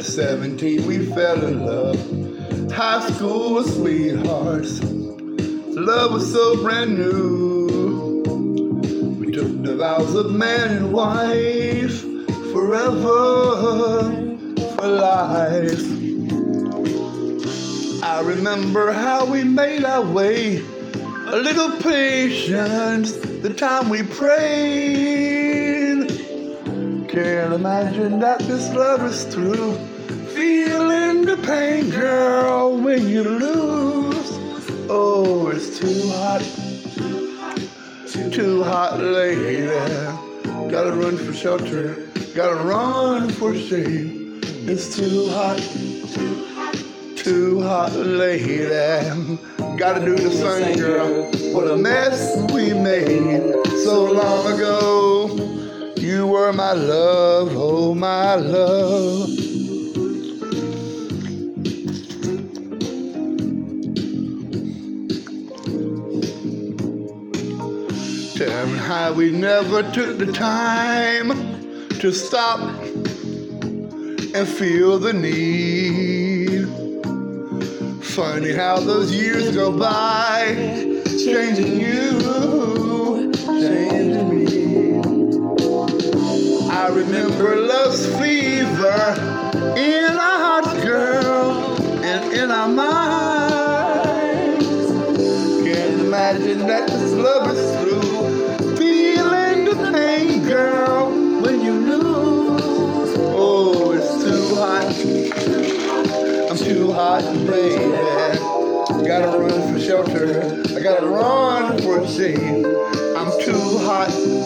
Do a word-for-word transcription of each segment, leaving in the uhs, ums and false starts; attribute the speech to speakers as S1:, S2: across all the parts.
S1: At seventeen we fell in love, high school sweethearts. Love was so brand new. We took the vows of man and wife, forever, for life. I remember how we made our way, a little patience, the time we prayed. Can't imagine that this love is through, feeling the pain, girl, when you lose. Oh, it's too hot, too hot, lady. Gotta run for shelter, gotta run for shade. It's too hot, too hot, lady. Gotta do the same, girl. What a mess we made so long ago. You were my love, oh my love. Tell me how we never took the time to stop and feel the need. Funny how those years go by, changing you, changing me. I remember love's fever in our hearts, girl, and in our minds. Can't imagine that this love is through, feeling the pain, girl, when you lose. Oh, it's too hot, I'm too hot, baby. Gotta run for shelter, I gotta run for shade. I'm too hot,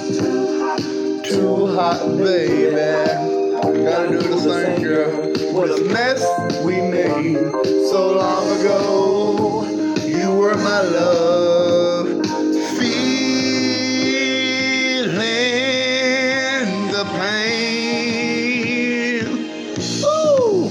S1: too hot, baby. Gotta do the same, girl. What a mess we made so long ago. You were my love, feeling the pain. Ooh.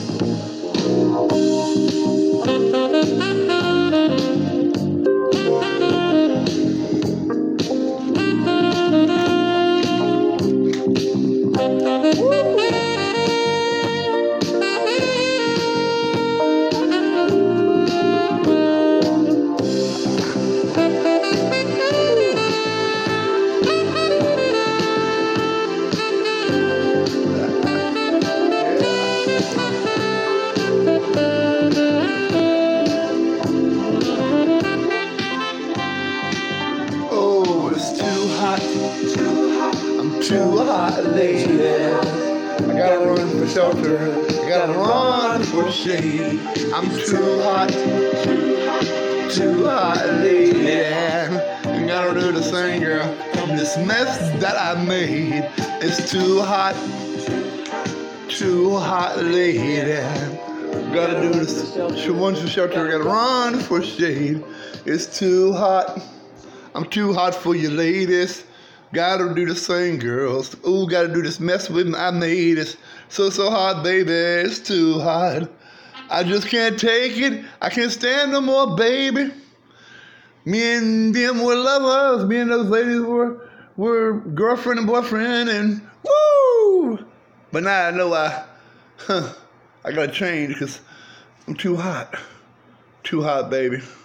S1: I'm too hot, lady. I gotta run for shelter, I gotta run for shade. I'm too hot, too hot, lady. I gotta do the same, girl. This mess that I made is too hot, too hot, lady. Gotta do this. She wants for shelter, I gotta run for shade. It's too hot, I'm too hot for you, ladies. Gotta do the same, girls. Ooh, gotta do this mess with me I made. It's so, so hot, baby. It's too hot. I just can't take it. I can't stand no more, baby. Me and them were lovers. Me and those ladies were, were girlfriend and boyfriend, and woo! But now I know I, huh, I gotta change because I'm too hot. Too hot, baby.